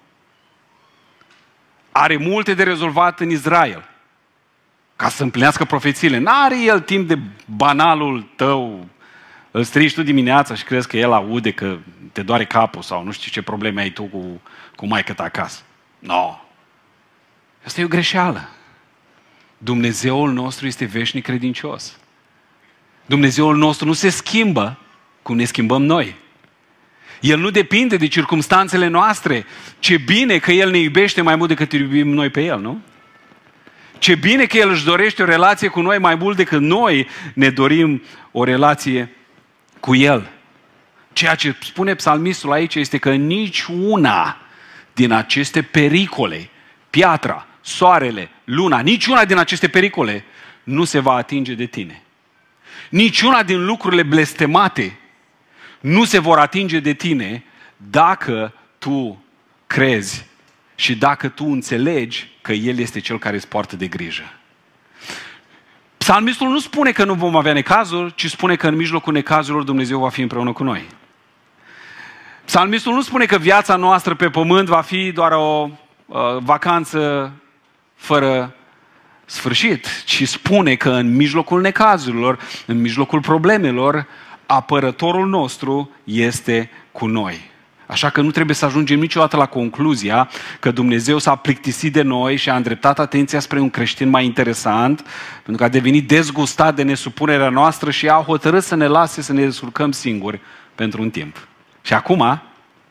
Speaker 1: Are multe de rezolvat în Israel, ca să împlinească profețiile. N-are el timp de banalul tău, îl strici tu dimineața și crezi că el aude că te doare capul sau nu știu ce probleme ai tu cu, cu maică ta acasă. Nu. No. Asta e o greșeală. Dumnezeul nostru este veșnic credincios. Dumnezeul nostru nu se schimbă cum ne schimbăm noi. El nu depinde de circumstanțele noastre. Ce bine că El ne iubește mai mult decât iubim noi pe El, nu? Ce bine că El își dorește o relație cu noi mai mult decât noi ne dorim o relație cu El. Ceea ce spune psalmistul aici este că nici una din aceste pericole, piatra, soarele, luna, niciuna din aceste pericole nu se va atinge de tine. Niciuna din lucrurile blestemate nu se vor atinge de tine dacă tu crezi și dacă tu înțelegi că El este Cel care îți poartă de grijă. Psalmistul nu spune că nu vom avea necazuri, ci spune că în mijlocul necazurilor Dumnezeu va fi împreună cu noi. Psalmistul nu spune că viața noastră pe pământ va fi doar o uh, vacanță fără sfârșit, ci spune că în mijlocul necazurilor, în mijlocul problemelor, apărătorul nostru este cu noi. Așa că nu trebuie să ajungem niciodată la concluzia că Dumnezeu s-a plictisit de noi și a îndreptat atenția spre un creștin mai interesant, pentru că a devenit dezgustat de nesupunerea noastră și a hotărât să ne lase să ne descurcăm singuri pentru un timp. Și acum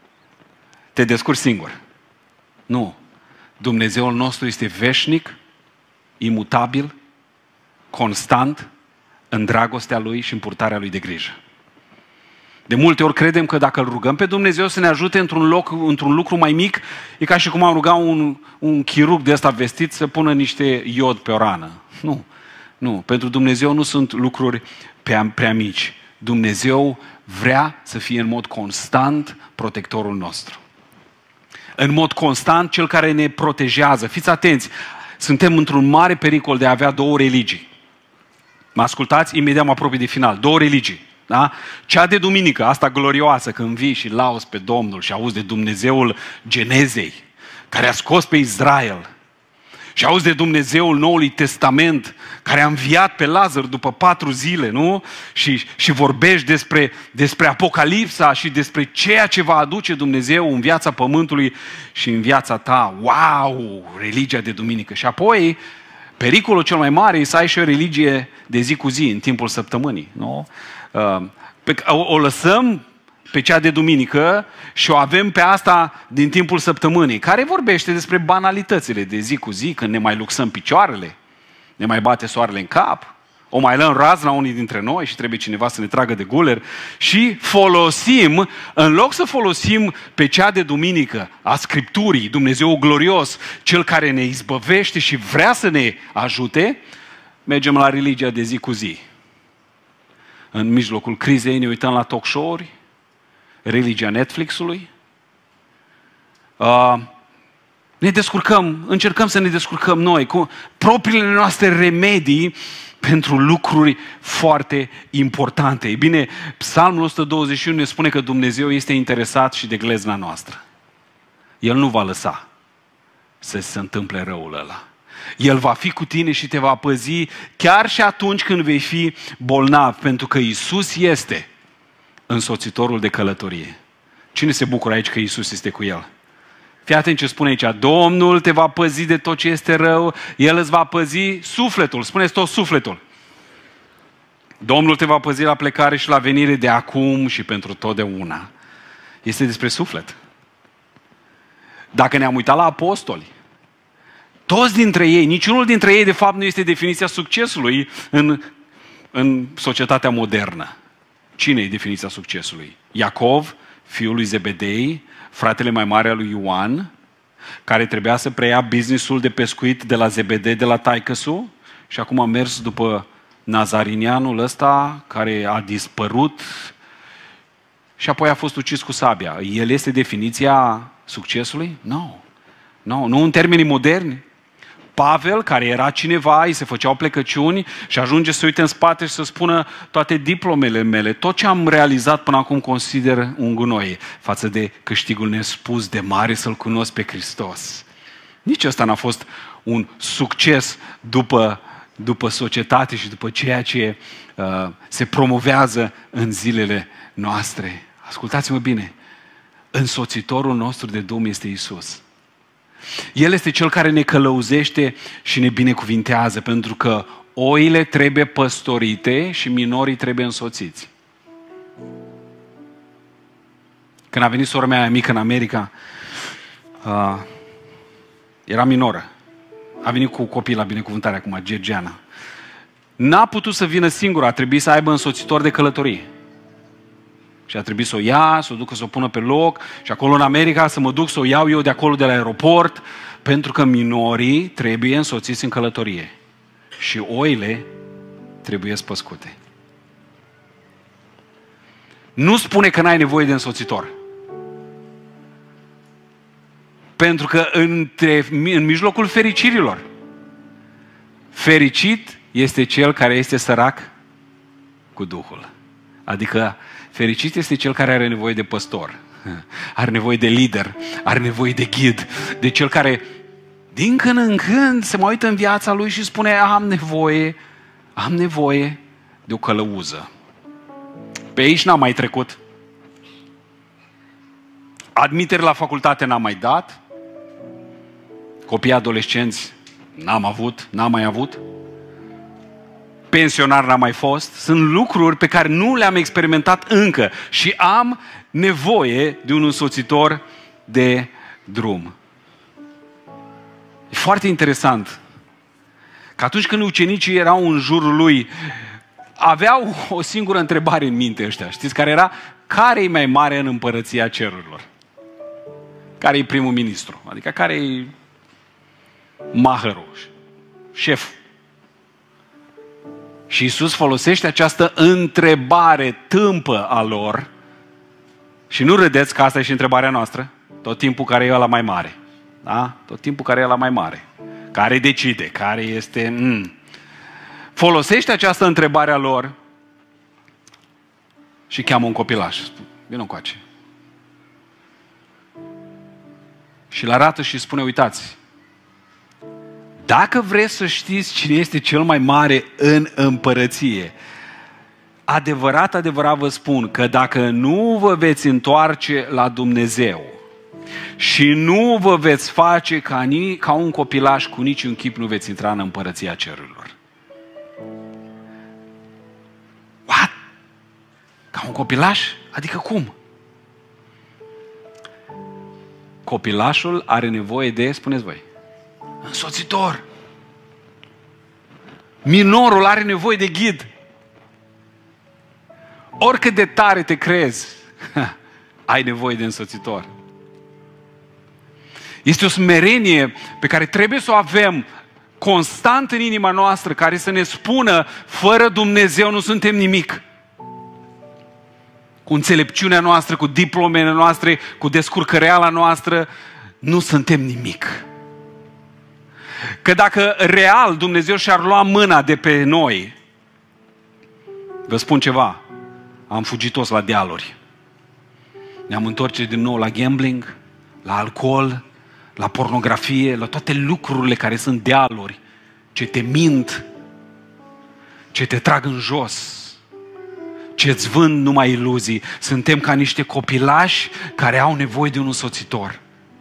Speaker 1: te descurci singur. Nu. Dumnezeul nostru este veșnic, imutabil, constant în dragostea Lui și în purtarea Lui de grijă. De multe ori credem că dacă îl rugăm pe Dumnezeu să ne ajute într-un loc, într-un lucru mai mic, e ca și cum am ruga un, un chirurg de ăsta vestit să pună niște iod pe o rană. Nu, nu. Pentru Dumnezeu nu sunt lucruri prea, prea mici. Dumnezeu vrea să fie în mod constant protectorul nostru. În mod constant Cel care ne protejează. Fiți atenți, suntem într-un mare pericol de a avea două religii. Mă ascultați? Imediat mă apropii de final. Două religii. Da? Cea de duminică, asta glorioasă, când vii și lauzi pe Domnul și auzi de Dumnezeul Genezei, care a scos pe Israel, și auzi de Dumnezeul Noului Testament, care a înviat pe Lazar după patru zile, nu? Și, și vorbești despre, despre Apocalipsa și despre ceea ce va aduce Dumnezeu în viața pământului și în viața ta. Wow! Religia de duminică. Și apoi, pericolul cel mai mare e să ai și o religie de zi cu zi, în timpul săptămânii, nu? O, o lăsăm pe cea de duminică și o avem pe asta din timpul săptămânii, care vorbește despre banalitățile de zi cu zi, când ne mai luxăm picioarele, ne mai bate soarele în cap, o mai luăm razna unii dintre noi și trebuie cineva să ne tragă de guler și folosim, în loc să folosim pe cea de duminică a Scripturii, Dumnezeu glorios, Cel care ne izbăvește și vrea să ne ajute, mergem la religia de zi cu zi. În mijlocul crizei ne uităm la talk show-uri, religia Netflix-ului. Uh, ne descurcăm, încercăm să ne descurcăm noi cu propriile noastre remedii pentru lucruri foarte importante. Ei bine, Psalmul o sută douăzeci și unu ne spune că Dumnezeu este interesat și de glezna noastră. El nu va lăsa să se întâmple răul ăla. El va fi cu tine și te va păzi chiar și atunci când vei fi bolnav, pentru că Iisus este însoțitorul de călătorie. Cine se bucură aici că Iisus este cu el? Fii atent ce spune aici. Domnul te va păzi de tot ce este rău, El îți va păzi sufletul. Spuneți tot sufletul. Domnul te va păzi la plecare și la venire de acum și pentru totdeauna. Este despre suflet. Dacă ne-am uitat la apostoli, toți dintre ei, niciunul dintre ei de fapt nu este definiția succesului în, în societatea modernă. Cine e definiția succesului? Iacov, fiul lui Zebedei, fratele mai mare al lui Ioan, care trebuia să preia businessul de pescuit de la Zebedei, de la taică-su, și acum a mers după nazarinianul ăsta, care a dispărut și apoi a fost ucis cu sabia. El este definiția succesului? Nu. No. No, nu în termenii moderni. Pavel, care era cineva, îi se făceau plecăciuni și ajunge să uite în spate și să spună toate diplomele mele, tot ce am realizat până acum consider un gunoi față de câștigul nespus de mare să-L cunosc pe Hristos. Nici ăsta n-a fost un succes după, după societate și după ceea ce uh, se promovează în zilele noastre. Ascultați-mă bine, însoțitorul nostru de drum este Iisus. El este Cel care ne călăuzește și ne binecuvintează, pentru că oile trebuie păstorite și minorii trebuie însoțiți. Când a venit sora mea mică în America, uh, era minoră. A venit cu copii la binecuvântare acum, Georgiana. N-a putut să vină singură, a trebuit să aibă însoțitor de călătorie. Și a trebuit să o ia, să o ducă, să o pună pe loc și acolo în America să mă duc să o iau eu de acolo de la aeroport, pentru că minorii trebuie însoțiți în călătorie. Și oile trebuie spăscute. Nu spune că n-ai nevoie de însoțitor. Pentru că între, în mijlocul fericirilor, fericit este cel care este sărac cu Duhul. Adică fericit este cel care are nevoie de păstor, are nevoie de lider, are nevoie de ghid, de cel care din când în când se mai uită în viața lui și spune am nevoie, am nevoie de o călăuză. Pe aici n-am mai trecut. Admitere la facultate n-am mai dat. Copii adolescenți n-am avut, n-am mai avut. Pensionar n-am mai fost. Sunt lucruri pe care nu le-am experimentat încă și am nevoie de un însoțitor de drum. E foarte interesant că atunci când ucenicii erau în jurul lui, aveau o singură întrebare în minte ăștia. Știți care era? Care e mai mare în împărăția cerurilor? Care e primul ministru? Adică care e mahărul, șeful? Și Iisus folosește această întrebare tâmpă a lor și nu râdeți că asta e și întrebarea noastră, tot timpul care e ăla mai mare. Da? Tot timpul care e ăla mai mare. Care decide, care este... Mm. Folosește această întrebare a lor și cheamă un copilaș. Vină încoace. Și îl arată și spune, uitați, dacă vreți să știți cine este cel mai mare în împărăție, adevărat, adevărat vă spun că dacă nu vă veți întoarce la Dumnezeu și nu vă veți face ca, ni, ca un copilaș, cu niciun chip nu veți intra în împărăția cerurilor. What? Ca un copilaș? Adică cum? Copilașul are nevoie de, spuneți voi, însoțitor. Minorul are nevoie de ghid. Oricât de tare te crezi, ai nevoie de însoțitor. Este o smerenie pe care trebuie să o avem constant în inima noastră, care să ne spună, fără Dumnezeu nu suntem nimic. Cu înțelepciunea noastră, cu diplomele noastre, cu descurcăreala noastră, nu suntem nimic. Că dacă real Dumnezeu și-ar lua mâna de pe noi, vă spun ceva, am fugit toți la dealuri. Ne-am întoarce din nou la gambling, la alcool, la pornografie, la toate lucrurile care sunt dealuri, ce te mint, ce te trag în jos, ce îți vând numai iluzii. Suntem ca niște copilași care au nevoie de un însoțitor.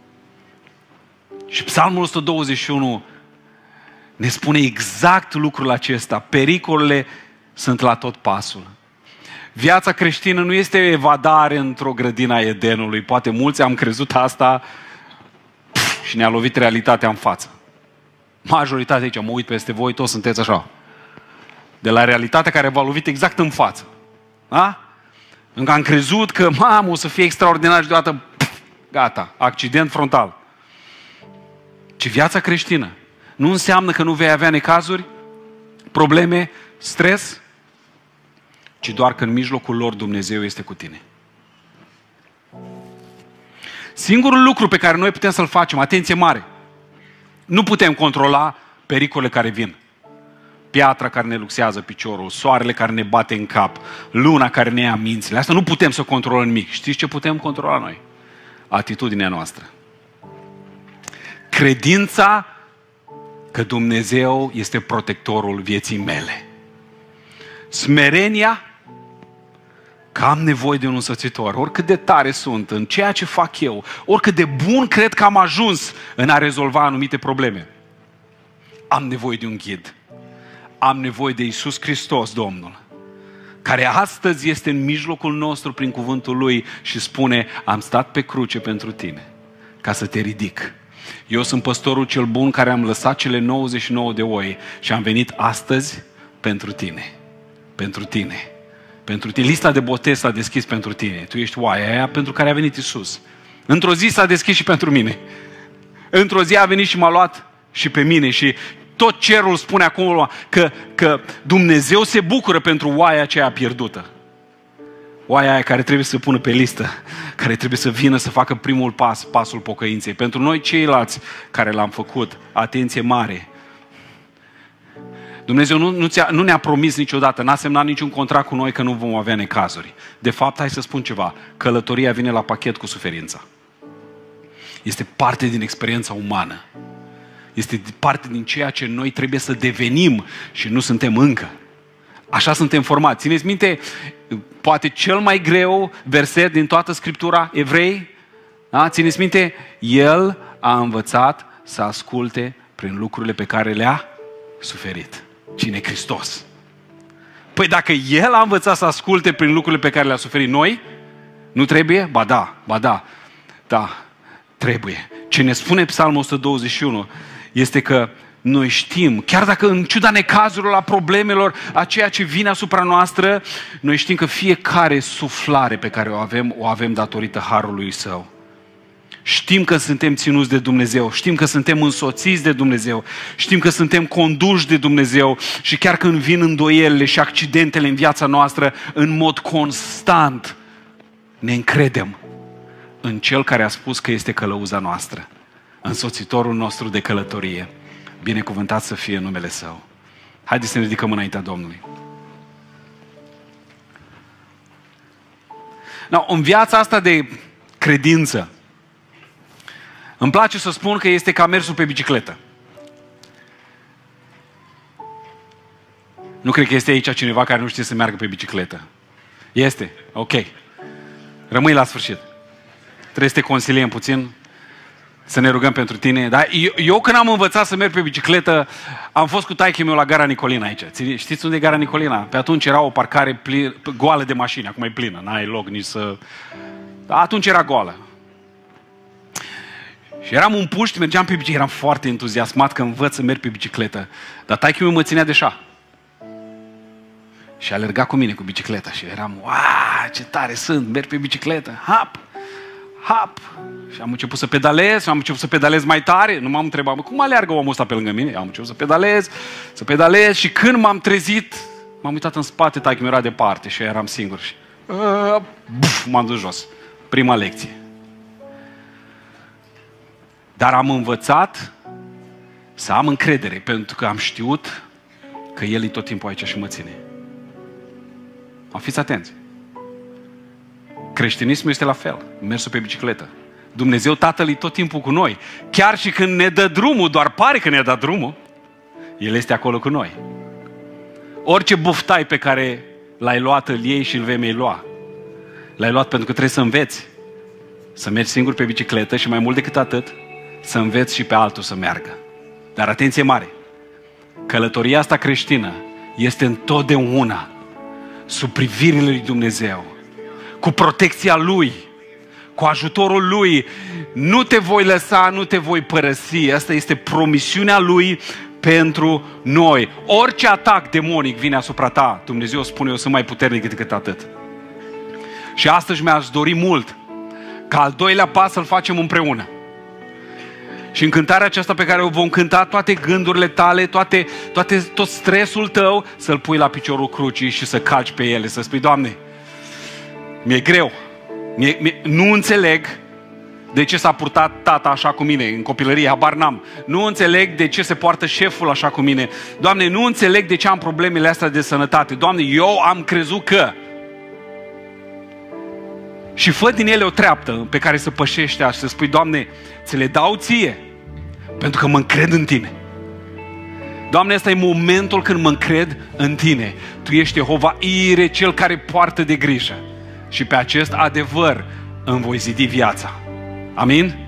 Speaker 1: Și Psalmul o sută douăzeci și unu ne spune exact lucrul acesta. Pericolele sunt la tot pasul. Viața creștină nu este evadare într-o grădină a Edenului. Poate mulți am crezut asta și ne-a lovit realitatea în față. Majoritatea aici, mă uit peste voi, toți sunteți așa. De la realitatea care v-a lovit exact în față. Da? Încă am crezut că, mamă, o să fie extraordinar și deodată, pf, gata, accident frontal. Ci viața creștină nu înseamnă că nu vei avea necazuri, probleme, stres, ci doar că în mijlocul lor Dumnezeu este cu tine. Singurul lucru pe care noi putem să-l facem, atenție mare, Nu putem controla pericolele care vin. Piatra care ne luxează piciorul, soarele care ne bate în cap, luna care ne ia mințile. Asta nu putem să controlăm nimic. Știți ce putem controla noi? Atitudinea noastră. Credința că Dumnezeu este protectorul vieții mele. Smerenia că am nevoie de un însoțitor, oricât de tare sunt în ceea ce fac eu, oricât de bun cred că am ajuns în a rezolva anumite probleme. Am nevoie de un ghid. Am nevoie de Iisus Hristos, Domnul, care astăzi este în mijlocul nostru prin cuvântul Lui și spune: am stat pe cruce pentru tine, ca să te ridic. Eu sunt păstorul cel bun care am lăsat cele nouăzeci și nouă de oi și am venit astăzi pentru tine. Pentru tine. Pentru tine. Lista de botez s-a deschis pentru tine. Tu ești oaia aia pentru care a venit Iisus. Într-o zi s-a deschis și pentru mine. Într-o zi a venit și m-a luat și pe mine și tot cerul spune acum că, că Dumnezeu se bucură pentru oaia aceea pierdută. Oaia aia care trebuie să se pună pe listă, care trebuie să vină să facă primul pas, pasul pocăinței. Pentru noi ceilalți care l-am făcut, atenție mare. Dumnezeu nu, nu, ți-a, nu ne-a promis niciodată, n-a semnat niciun contract cu noi că nu vom avea necazuri. De fapt, hai să spun ceva, călătoria vine la pachet cu suferința. Este parte din experiența umană. Este parte din ceea ce noi trebuie să devenim și nu suntem încă. Așa suntem formați. Țineți minte, poate cel mai greu verset din toată Scriptura, Evrei? Da? Țineți minte, El a învățat să asculte prin lucrurile pe care le-a suferit. Cine? Hristos. Păi dacă El a învățat să asculte prin lucrurile pe care le-a suferit, noi? Nu trebuie? Ba da, ba da. Da, trebuie. Ce ne spune Psalmul o sută douăzeci și unu este că noi știm, chiar dacă în ciuda necazurilor, a problemelor, a ceea ce vine asupra noastră, noi știm că fiecare suflare pe care o avem, o avem datorită harului Său. Știm că suntem ținuți de Dumnezeu, știm că suntem însoțiți de Dumnezeu, știm că suntem conduși de Dumnezeu și chiar când vin îndoielile și accidentele în viața noastră, în mod constant ne încredem în Cel care a spus că este călăuza noastră, însoțitorul nostru de călătorie. Binecuvântat să fie numele Său. Haideți să ne ridicăm înaintea Domnului. No, în viața asta de credință, îmi place să spun că este ca mersul pe bicicletă. Nu cred că este aici cineva care nu știe să meargă pe bicicletă. Este? Ok. Rămâi la sfârșit. Trebuie să te consiliem puțin, să ne rugăm pentru tine. Da? Eu, eu când am învățat să merg pe bicicletă, am fost cu taică meu la Gara Nicolina aici. Știți unde e Gara Nicolina? Pe atunci era o parcare plin, goală de mașini, acum e plină, n-ai loc nici să... Atunci era goală. Și eram un puști, mergeam pe bicicletă, eram foarte entuziasmat că învăț să merg pe bicicletă. Dar taică meu mă ținea de șa. Și alerga cu mine cu bicicleta și eram, uau, ce tare sunt, merg pe bicicletă, hap, hap. Și am început să pedalez și am început să pedalez mai tare. Nu m-am întrebat, mă, cum aleargă omul ăsta pe lângă mine? Am început să pedalez, să pedalez și când m-am trezit, m-am uitat în spate, taică meu era departe și eu eram singur și uh, buf, m-am dus jos. Prima lecție. Dar am învățat să am încredere, pentru că am știut că El e tot timpul aici și mă ține. Fiți atenți. Creștinismul este la fel. Mersul pe bicicletă. Dumnezeu Tatăl e tot timpul cu noi. Chiar și când ne dă drumul, doar pare că ne-a dat drumul, El este acolo cu noi. Orice buftai pe care l-ai luat, îl iei și îl vei mai lua. L-ai luat pentru că trebuie să înveți să mergi singur pe bicicletă și mai mult decât atât, să înveți și pe altul să meargă. Dar atenție mare! Călătoria asta creștină este întotdeauna sub privirile lui Dumnezeu, cu protecția Lui, cu ajutorul Lui. Nu te voi lăsa, nu te voi părăsi. Asta este promisiunea Lui pentru noi. Orice atac demonic vine asupra ta, Dumnezeu spune, eu sunt mai puternic decât atât. Și astăzi mi-aș dori mult ca al doilea pas să-l facem împreună. Și în cântarea aceasta pe care o vom cânta, toate gândurile tale, toate, toate, tot stresul tău, să-l pui la piciorul crucii și să calci pe ele, să spui, Doamne, mi-e greu, mi-e, mi-e, nu înțeleg, de ce s-a purtat tata așa cu mine în copilărie, habar n-am. Nu înțeleg de ce se poartă șeful așa cu mine. Doamne, nu înțeleg de ce am problemele astea de sănătate. Doamne, eu am crezut că... Și fă din ele o treaptă pe care să pășești și să spui, Doamne, ți le dau ție, pentru că mă încred în Tine. Doamne, ăsta e momentul când mă încred în Tine. Tu ești Jehova Ire, Cel care poartă de grijă. Și pe acest adevăr îmi voi zidi viața. Amin?